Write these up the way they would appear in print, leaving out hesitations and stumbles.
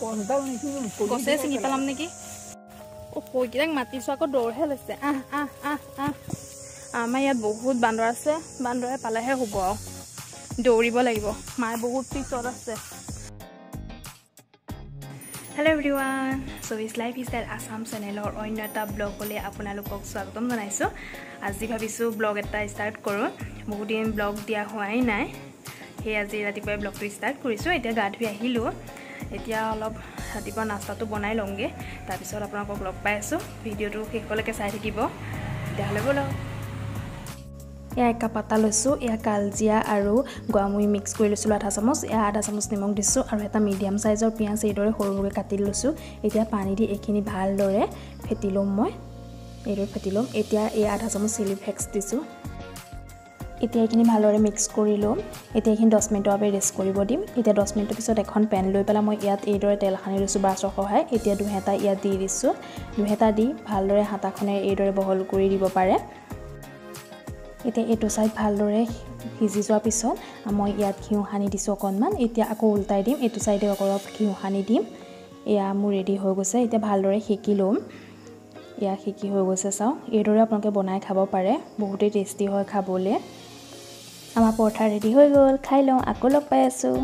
গছে ছিঙি পেলাম নেকি পইকেইটাক মাতিছো আকৌ দৌৰহে লৈছে আমাৰ ইয়াত বহুত বান্দৰ আছে বান্দৰে পালেহে হ'ব আৰু দৌৰিব লাগিব মায়ে বহুত পিছত আছে হেল্ল' এভৰিৱান চৌবিছ লাইফ ষ্টাইল আছাম চেনেলৰ অন্য এটা ব্লগলৈ আপোনালোকক স্বাগতম জনাইছোঁ আজি ভাবিছোঁ ব্লগ এটা ষ্টাৰ্ট কৰোঁ বহুত দিন ব্লগ দিয়া হোৱাই নাই সেই আজি ৰাতিপুৱাই ব্লগটো ষ্টাৰ্ট কৰিছোঁ এতিয়া গা ধুই আহিলোঁ এতিয়া অলপ ৰাতিপুৱা নাস্তাটো বনাই লওঁগৈ তাৰপিছত আপোনালোকক লগ পাই আছোঁ ভিডিঅ'টো শেষলৈকে চাই থাকিব তেতিয়াহ'লে ব'লক এয়া এক কাপ আটা লৈছোঁ এয়া কালজিৰা আৰু গোৱামুৰি মিক্স কৰি লৈছিলোঁ আধা চামুচ এয়া আধা চামুচ নিমখ দিছোঁ আৰু এটা মিডিয়াম চাইজৰ পিঁয়াজ এইদৰে সৰু সৰুকৈ কাটি লৈছোঁ এতিয়া পানী দি এইখিনি ভালদৰে ফেটি ল'ম মই এইদৰে ফেটি ল'ম এতিয়া এই আধা চামুচ চিলি ফ্লেক্স দিছোঁ এতিয়া এইখিনি ভালদৰে মিক্স কৰি ল'ম এতিয়া এইখিনি 10 মিনিটৰ বাবে ৰেষ্ট কৰিব দিম এতিয়া 10 মিনিটৰ পিছত এখন পেন লৈ পেলাই মই ইয়াত এইদৰে তেল সানি লৈছোঁ ব্ৰাছৰ সহায় এতিয়া দুহেটা ইয়াত দি দিছোঁ দুহেটা দি ভালদৰে হাতাখনে এইদৰে বহল কৰি দিব পাৰে এতিয়া এইটো চাইড ভালদৰে সিজি যোৱাৰ পিছত মই ইয়াত ঘিউ সানি দিছোঁ অকণমান এতিয়া আকৌ উল্টাই দিম এইটো চাইডে অলপ ঘিউ সানি দিম এয়া মোৰ ৰেডি হৈ গৈছে এতিয়া ভালদৰে সেকি ল'ম এয়া সেকি হৈ গৈছে চাওঁ এইদৰে আপোনালোকে বনাই খাব পাৰে বহুতেই টেষ্টি হয় খাবলৈ আমাৰ পৰঠা ৰেডি হৈ গ'ল খাই লওঁ আকৌ লগ পাই আছোঁ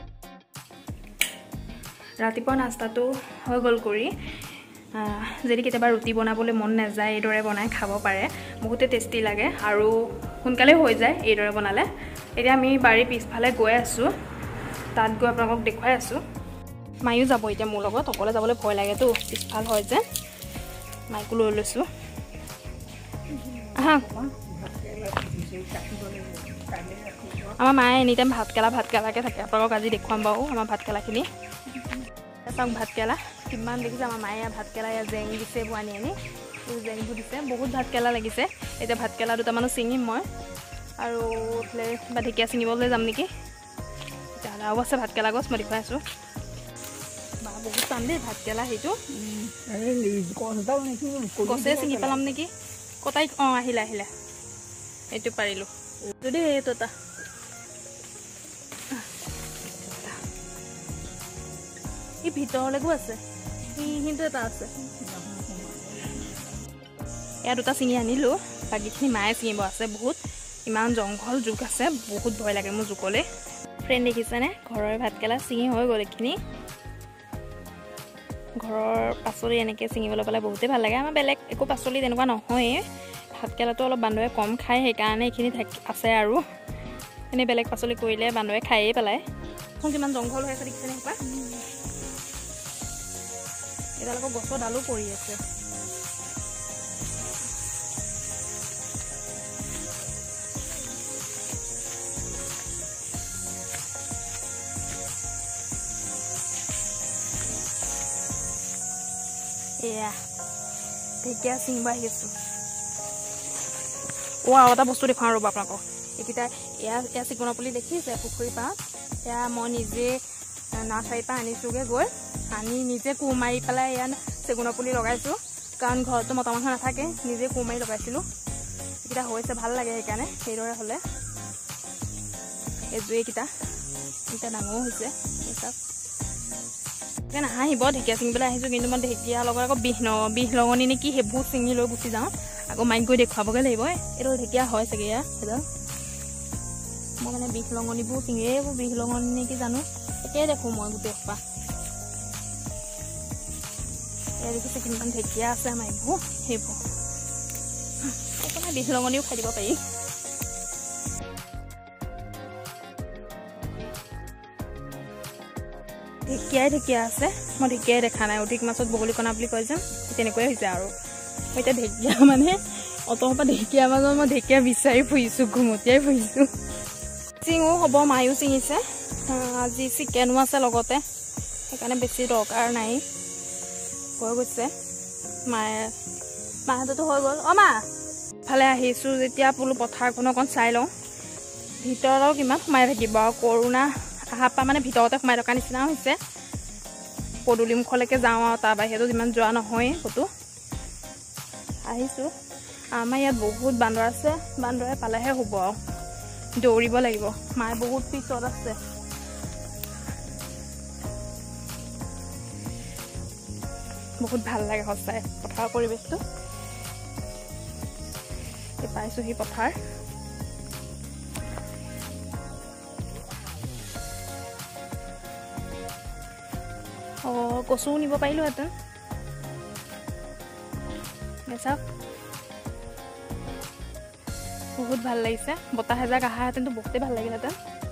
ৰাতিপুৱা নাস্তাটো হৈ গ'ল কৰি যদি কেতিয়াবা ৰুটি বনাবলৈ মন নাযায় এইদৰে বনাই খাব পাৰে বহুতে টেষ্টি লাগে আৰু সোনকালে হৈ যায় এইদৰে বনালে এতিয়া আমি বাৰীৰ পিছফালে গৈ আছোঁ তাত গৈ আপোনালোকক দেখুৱাই আছোঁ মায়ো যাব এতিয়া মোৰ লগত অকলে যাবলৈ ভয় লাগেতো পিছফাল হয় যে মাইকো লৈ লৈছোঁ আহা আমাৰ মায়ে এনিটাইম ভাতকেলাকৈ থাকে আপোনালোকক আজি দেখুৱাম বাৰু আমাৰ ভাতকেলাখিনি চাওক ভাতকেলা কিমান দেখিছে আমাৰ মায়ে ভাতকেলা ইয়াত জেং দিছে আনি জেংবোৰ দিছে বহুত ভাতকেলা লাগিছে এতিয়া ভাতকেলা দুটামানো ছিঙিম মই আৰু এইফালে কিবা ঢেকীয়া ছিঙিবলৈ যাম নেকি তেতিয়াহ'লে আৰু আছে ভাতকেলা গছ মই দেখুৱাই আছোঁ বা বহুত টান দেই ভাতকেলা সেইটো গছে ছিঙি পেলাম নেকি কটাই অঁ আহিলে এইটো পাৰিলোঁ যদি এইটো এটা এই ভিতৰলৈকো আছে কিন্তু এটা আছে এয়া দুটা ছিঙি আনিলোঁ বাকীখিনি মায়ে ছিঙিব আছে বহুত ইমান জংঘল জোক আছে বহুত ভয় লাগে মোৰ জোকলৈ ফ্ৰেণ্ড দেখিছেনে ঘৰৰ ভাতকেলা ছিঙি হৈ গ'ল এইখিনি ঘৰৰ পাচলি এনেকৈ ছিঙিবলৈ পালে বহুতেই ভাল লাগে আমাৰ বেলেগ একো পাচলি তেনেকুৱা নহয়েই ভাতকেলাটো অলপ বান্দৰে কম খায় সেইকাৰণে এইখিনি আছে আৰু এনেই বেলেগ পাচলি কৰিলে বান্দৰে খায়েই পেলায় এখন কিমান জংঘল হৈ আছে দেখিছেনে সেইপা এডালকৈ গছৰ ডালো পৰি আছে এয়া ঢেকীয়া ছিঙিব আহি আছোঁ আৰু এটা বস্তু দেখুৱাওঁ ৰ'ব আপোনালোকক এইকেইটা এয়া চিকনৰ পুলি দেখিছে পুখুৰী পাৰত এয়া মই নিজে নাৰ্চাৰীৰ পৰা আনিছোঁগৈ গৈ আনি নিজে কোৰ মাৰি পেলাই ইয়াত চেগুনৰ পুলি লগাইছোঁ কাৰণ ঘৰতো মতা মানুহ নাথাকে নিজে কোৰ মাৰি লগাইছিলোঁ এইকেইটা হৈছে ভাল লাগে সেইকাৰণে সেইদৰে হ'লে এইকেইটা ডাঙৰো হৈছে এইচব নাহাঁহিব ঢেকীয়া ছিঙিবলৈ আহিছোঁ কিন্তু মই ঢেকীয়া লগত আকৌ বিহ লগনি নেকি সেইবোৰ ছিঙি লৈ গুচি যাওঁ আকৌ মাইক গৈ দেখুৱাবগৈ লাগিব এইটো ঢেকীয়া হয় চাগে এয়া সেইডাল মই মানে বিহ লগনিবোৰ ছিঙি এইবোৰ বিহ লগনি নেকি জানো একেই দেখোঁ মই গোটেই সোপা এয়া দেখিছে কিমান ঢেকীয়া আছে আমাৰ এইবোৰ সেইবোৰ অকণমান বিহ লগনিও খাই দিব পাৰি ঢেকীয়া আছে মই ঢেকীয়াই দেখা নাই অধিক মাছত বগলী কণা বুলি কয় যে তেনেকুৱাই হৈছে আৰু মই এতিয়া ঢেকীয়া মানে অতসোপা ঢেকীয়া মাজত মই ঢেকীয়া বিচাৰি ফুৰিছোঁ ঘুমটিয়াই ফুৰিছোঁ চিঙো হ'ব মায়ো ছিঙিছে আজি চিকেনো আছে লগতে সেইকাৰণে বেছি দৰকাৰ নাই হৈ গৈছে মাহঁততো হৈ গ'ল মা ফালে আহিছোঁ যেতিয়া বোলো পথাৰখন অকণ চাই লওঁ ভিতৰত আৰু কিমান সোমাই থাকিব আৰু কৰোণা অহাৰ পৰা মানে ভিতৰতে সোমাই থকা নিচিনা হৈছে পদূলিমুখলৈকে যাওঁ আৰু তাৰ বাহিৰতো যিমান যোৱা নহয় ক'তো আহিছোঁ আমাৰ ইয়াত বহুত বান্দৰ আছে বান্দৰে পালেহে হ'ব আৰু দৌৰিব লাগিব মায়ে বহুত পিছত আছে বহুত ভাল লাগে সঁচাই পথাৰৰ পৰিৱেশটো পাইছোঁ সি পথাৰ কচু নিব পাৰিলোহেঁতেন চাওক বহুত ভাল লাগিছে বতাহ এজাক আহাহেঁতেনতো বহুতেই ভাল লাগিলহেঁতেন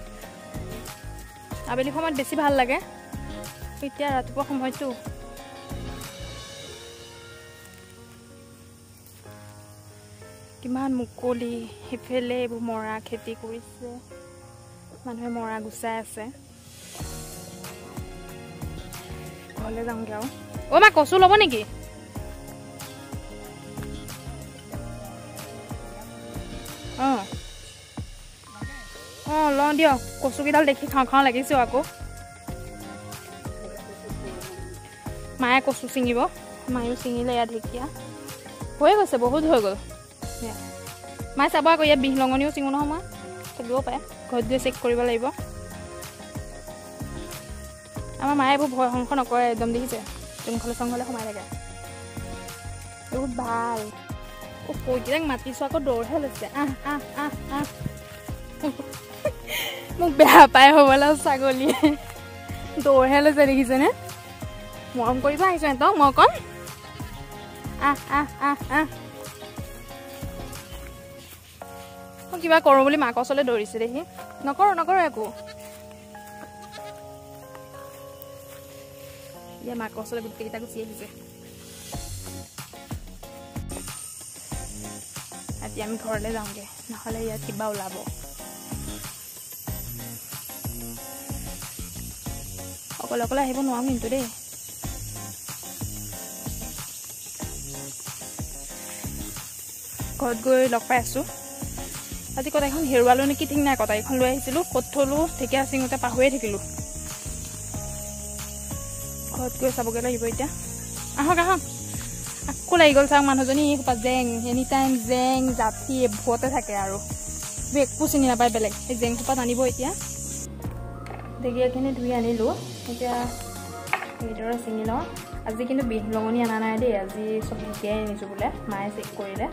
আবেলি সময়ত বেছি ভাল লাগে এতিয়া ৰাতিপুৱা সময়টো কিমান মুকলি সিফালে এইবোৰ মৰা খেতি কৰিছে মানুহে মৰা গুচাই আছে ঘৰলৈ যাওঁগৈ আৰু মা কচু ল'ব নেকি লওঁ দিয়ক কচুকেইডাল দেখি খাওঁ খাওঁ লাগিছে আকৌ মায়ে কচু ছিঙিব মায়েও ছিঙিলে ইয়াত ঢেকীয়া হৈ গৈছে বহুত হৈ গ'ল মায়ে চাব আকৌ ইয়াত বিহলঙনিও ছিঙো নহয় মই থাকিবও পাৰে ঘৰত গৈ চেক কৰিব লাগিব আমাৰ মায়ে এইবোৰ ভয় সংশ নকৰে একদম দেখিছে জংঘলে চংঘলে সোমাই থাকে বহুত ভাল পইকেইটাক মাতিছোঁ আকৌ দৌৰহে লৈছে মোক বেয়া পাই হ'বলা ছাগলীয়ে দৌৰহে লৈছে দেখিছেনে মৰম কৰিব আহিছোঁ সিহঁতক মই কম মই কিবা কৰোঁ বুলি মাকৰ ওচৰলৈ দৌৰিছে দেখি নকৰোঁ একো এতিয়া মাকৰ ওচৰলৈ গোটেইকেইটা গুচি আহিছে আজি আমি ঘৰলৈ যাওঁগৈ নহ'লে ইয়াত কিবা ওলাব অকলে অকলে আহিব নোৱাৰোঁ কিন্তু দেই ঘৰত গৈ লগ পাই আছোঁ আজি কটাইখন হেৰুৱালোঁ নেকি ঠিক নাই কটাইখন লৈ আহিছিলোঁ ক'ত থলোঁ ঢেকীয়া চিঙোতে পাহৰিয়ে থাকিলোঁ ঘৰত গৈ চাবগৈ লাগিব এতিয়া আহক আকৌ লাগি গ'ল চাওক মানুহজনী জেং এনি টাইম জেং জাপি এইবোৰতে থাকে আৰু একো চিনি নাপায় বেলেগ এই জেং সোপাত আনিব এতিয়া ঢেকীয়াখিনি ধুই আনিলোঁ এতিয়া সেইদৰে ছিঙি লওঁ আজি কিন্তু বিহলঙনি অনা নাই দেই আজি চব ঢেকীয়াই আনিছোঁ বোলে মায়ে চেক কৰিলে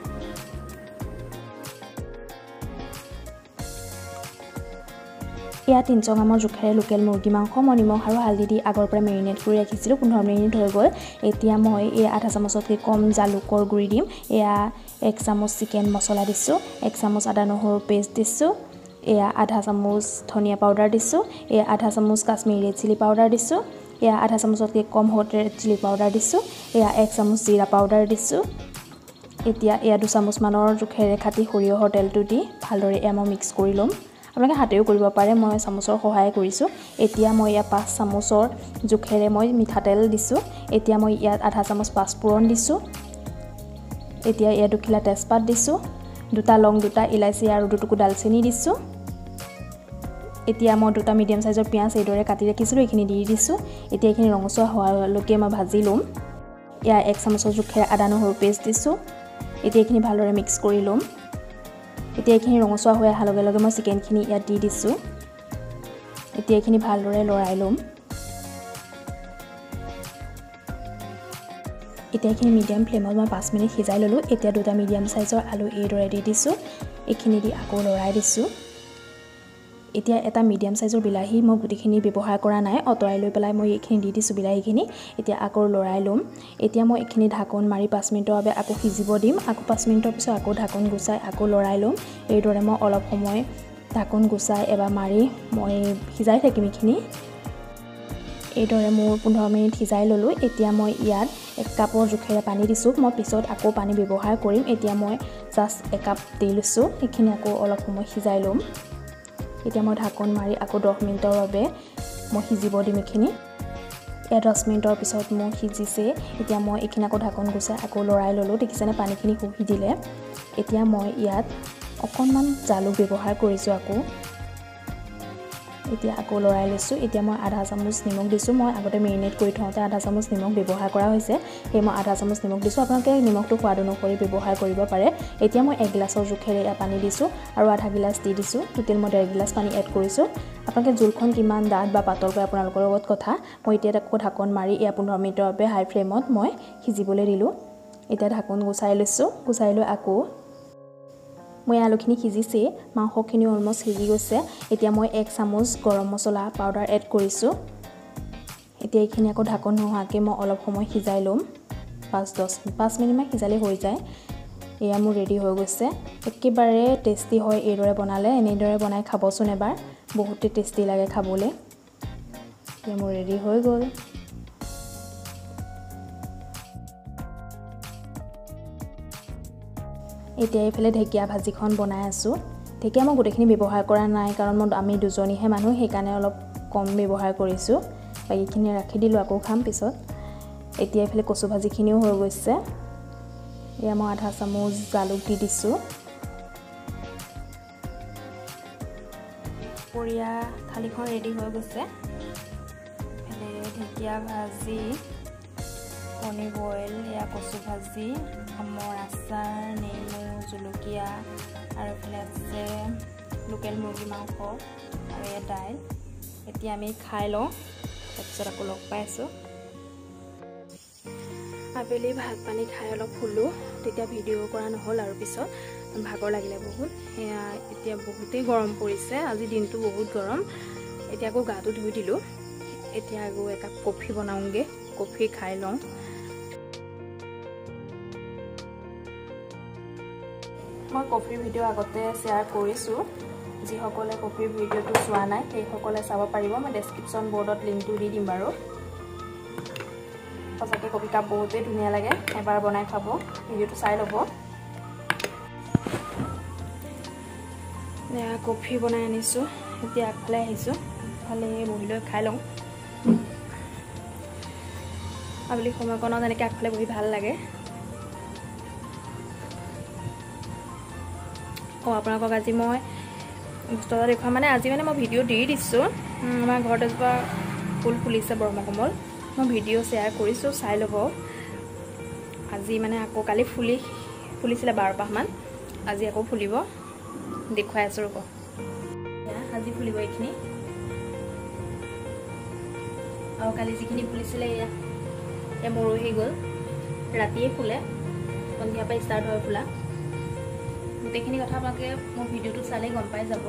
ইয়াত 300 গ্ৰামৰ জোখেৰে লোকেল মুৰ্গী মাংস মই নিমখ আৰু হালধি দি আগৰ পৰা মেৰিনেট কৰি ৰাখিছিলোঁ 15 মিনিট হৈ গ'ল এতিয়া মই এই আধা চামুচতকৈ কম জালুকৰ গুড়ি দিম এয়া 1 চামুচ চিকেন মছলা দিছোঁ 1 চামুচ আদা নহৰু পেষ্ট দিছোঁ এয়া আধা চামুচ ধনিয়া পাউডাৰ দিছোঁ এয়া আধা চামুচ কাশ্মীৰী ৰেড চিলি পাউডাৰ দিছোঁ এয়া আধা চামুচতকৈ কম হট ৰেড চিলি পাউডাৰ দিছোঁ এয়া 1 চামুচ জিৰা পাউডাৰ দিছোঁ এতিয়া এয়া 2 চামুচমানৰ জোখেৰে খাটি সৰিয়হৰ তেলটো দি ভালদৰে এয়া মই মিক্স কৰি ল'ম আপোনালোকে হাতেও কৰিব পাৰে মই চামুচৰ সহায় কৰিছোঁ এতিয়া মই ইয়াত 5 চামুচৰ জোখেৰে মই মিঠাতেল দিছোঁ এতিয়া মই ইয়াত আধা চামুচ পাঁচফোৰণ দিছোঁ এতিয়া ইয়াত 2 খিলা তেজপাত দিছোঁ 2টা লং 2টা ইলাচি আৰু 2 টুকুৰা দালচেনি দিছোঁ এতিয়া মই 2টা মিডিয়াম সাইজৰ পিয়াজ এইদৰে কাটি ৰাখিছিলোঁ এইখিনি দি দিছোঁ এতিয়া এইখিনি ৰঙচুৱা হোৱালৈকে মই ভাজি ল'ম ইয়া 1 চামুচৰ জোখেৰে আদা নহৰু পেষ্ট দিছোঁ এতিয়া এইখিনি ভালদৰে মিক্স কৰি ল'ম এতিয়া এইখিনি ৰঙচুৱা হৈ অহাৰ লগে লগে মই চিকেনখিনি ইয়াত দি দিছোঁ এতিয়া এইখিনি ভালদৰে লৰাই ল'ম এতিয়া এইখিনি মিডিয়াম ফ্লেমত মই 5 মিনিট সিজাই ল'লোঁ এতিয়া 2টা মিডিয়াম সাইজৰ আলু এইদৰে দি দিছোঁ এইখিনি দি আকৌ লৰাই দিছোঁ এতিয়া এটা মিডিয়াম সাইজৰ বিলাহী মই গুটিখিনি ব্যৱহাৰ কৰা নাই অতৰাই লৈ পেলাই মই এইখিনি দি দিছোঁ বিলাহীখিনি এতিয়া আকৌ লৰাই ল'ম এতিয়া মই এইখিনি ঢাকন মাৰি 5 মিনিটৰ বাবে আকৌ সিজিব দিম আকৌ 5 মিনিটৰ পিছত আকৌ ঢাকন গুচাই আকৌ লৰাই ল'ম এইদৰে মই অলপ সময় ঢাকন গুচাই এবাৰ মাৰি মই সিজাই থাকিম এইখিনি এইদৰে মোৰ 15 মিনিট সিজাই ল'লোঁ এতিয়া মই ইয়াত 1 কাপৰ জোখেৰে পানী দিছোঁ মই পিছত আকৌ পানী ব্যৱহাৰ কৰিম এতিয়া মই জাষ্ট 1 কাপ দি লৈছোঁ এইখিনি আকৌ অলপ সময় সিজাই ল'ম এতিয়া মই ঢাকন মাৰি আকৌ 10 মিনিটৰ বাবে মই সিজিব দিম এইখিনি 10 মিনিটৰ পিছত মোৰ সিজিছে এতিয়া মই এইখিনি আকৌ ঢাকন গুচাই আকৌ লৰাই ল'লোঁ দেখিছেনে পানীখিনি শুহি দিলে এতিয়া মই ইয়াত অকণমান জালুক ব্যৱহাৰ কৰিছোঁ আকৌ এতিয়া আকৌ লৰাই লৈছোঁ এতিয়া মই আধা চামুচ নিমখ দিছোঁ মই আগতে মেৰিনেট কৰি থওঁতে আধা চামুচ নিমখ ব্যৱহাৰ কৰা হৈছে সেই মই আধা চামুচ নিমখ দিছোঁ আপোনালোকে নিমখটো সোৱাদ অনুসৰি ব্যৱহাৰ কৰিব পাৰে এতিয়া মই 1 গিলাচৰ জোখেৰে পানী দিছোঁ আৰু আধা গিলাচ দি দিছোঁ টোটেল মই 1.5 গিলাচ পানী এড কৰিছোঁ আপোনালোকে জোলখন কিমান ডাঠ বা পাতল কৰে আপোনালোকৰ লগত কথা মই এতিয়া আকৌ ঢাকন মাৰি 15 মিনিটৰ বাবে হাই ফ্লেমত মই সিজিবলৈ দিলোঁ এতিয়া ঢাকন গুচাই লৈছোঁ গুচাই লৈ আকৌ মই আলুখিনি সিজিছে মাংসখিনি অলমোষ্ট সিজি গৈছে এতিয়া মই 1 চামুচ গৰম মছলা পাউডাৰ এড কৰিছোঁ এতিয়া এইখিনি আকৌ ঢাকন নোহোৱাকৈ মই অলপ সময় সিজাই ল'ম 5 মিনিটমান সিজালে হৈ যায় এয়া মোৰ ৰেডি হৈ গৈছে একেবাৰে টেষ্টি হয় এইদৰে বনালে এনেদৰে বনাই খাবচোন এবাৰ বহুতে টেষ্টি লাগে খাবলৈ এয়া মোৰ ৰেডি হৈ গ'ল এতিয়া এইফালে ঢেকীয়া ভাজিখন বনাই আছোঁ ঢেকীয়া মই গোটেইখিনি ব্যৱহাৰ কৰা নাই কাৰণ আমি দুজনীহে মানুহ সেইকাৰণে অলপ কম ব্যৱহাৰ কৰিছোঁ বাকীখিনি ৰাখি দিলোঁ আকৌ খাম পিছত এতিয়া এইফালে কচু ভাজিখিনিও হৈ গৈছে এয়া মই আধা চামুচ জালুক দি দিছোঁ পৰিয়া থালিখন ৰেডি হৈ গৈছে ঢেকীয়া ভাজি কণী বইল এয়া কচু ভাজি আমৰ আচাৰ নেমু জলকীয়া আৰু এইফালে আছে লোকেল মুৰ্গী মাংস আৰু এয়া দাইল এতিয়া আমি খাই লওঁ তাৰপিছত আকৌ লগ পাই আছোঁ আবেলি ভাত পানী খাই অলপ শুলোঁ তেতিয়া ভিডিঅ' কৰা নহ'ল আৰু পিছত ভাগৰ লাগিলে বহুত সেয়া এতিয়া বহুতেই গৰম পৰিছে আজি দিনটো বহুত গৰম এতিয়া আকৌ গাটো ধুই দিলোঁ এতিয়া আকৌ একাপ কফি বনাওঁগৈ কফি খাই লওঁ মই কফিৰ ভিডিঅ' আগতে শ্বেয়াৰ কৰিছোঁ যিসকলে কফিৰ ভিডিঅ'টো চোৱা নাই সেইসকলে চাব পাৰিব মই ডেছক্ৰিপশ্যন বৰ্ডত লিংকটো দি দিম বাৰু সঁচাকৈ কফি কাপ বহুতেই ধুনীয়া লাগে এবাৰ বনাই খাব ভিডিঅ'টো চাই ল'ব কফি বনাই আনিছোঁ এতিয়া আগফালে আহিছোঁ আগফালে বহি লৈ খাই লওঁ আবেলি সময়কণত এনেকৈ আগফালে বহি ভাল লাগে আপোনালোকক আজি মই বস্তু এটা দেখুৱাম মানে আজি মানে মই ভিডিঅ' দি দিছোঁ আমাৰ ঘৰত এজোপা ফুল ফুলিছে ব্ৰহ্মকমল মই ভিডিঅ' শ্বেয়াৰ কৰিছোঁ চাই ল'ব আজি মানে আকৌ কালি ফুলিছিলে 12 মান আজি আকৌ ফুলিব দেখুৱাই আছোঁ ৰ'ব আজি ফুলিব এইখিনি আৰু কালি যিখিনি ফুলিছিলে এয়া মৰহি গ'ল ৰাতিয়ে ফুলে সন্ধিয়াৰ পৰা ষ্টাৰ্ট হয় ফুলা গোটেইখিনি কথা আপোনালোকে মোৰ ভিডিঅ'টো চালে গম পাই যাব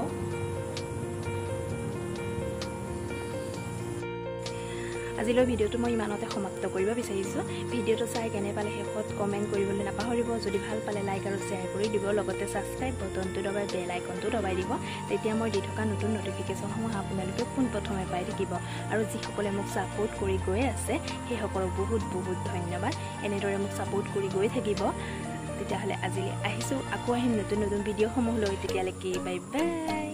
আজিলৈ ভিডিঅ'টো মই ইমানতে সমাপ্ত কৰিব বিচাৰিছোঁ ভিডিঅ'টো চাই কেনে পালে শেষত কমেণ্ট কৰিবলৈ নাপাহৰিব যদি ভাল পালে লাইক আৰু শ্বেয়াৰ কৰি দিব লগতে ছাবস্ক্ৰাইব বটনটো দবাই বেল আইকনটো দবাই দিব তেতিয়া মই দি থকা নতুন নটিফিকেশ্যনসমূহ আপোনালোকে পোনপ্ৰথমে পাই থাকিব আৰু যিসকলে মোক ছাপোৰ্ট কৰি গৈ আছে সেইসকলক বহুত বহুত ধন্যবাদ এনেদৰে মোক ছাপোৰ্ট কৰি গৈ থাকিব তেতিয়াহ'লে আজিলৈ আহিছোঁ আকৌ আহিম নতুন নতুন ভিডিঅ'সমূহ লৈ তেতিয়ালৈকে বাই বাই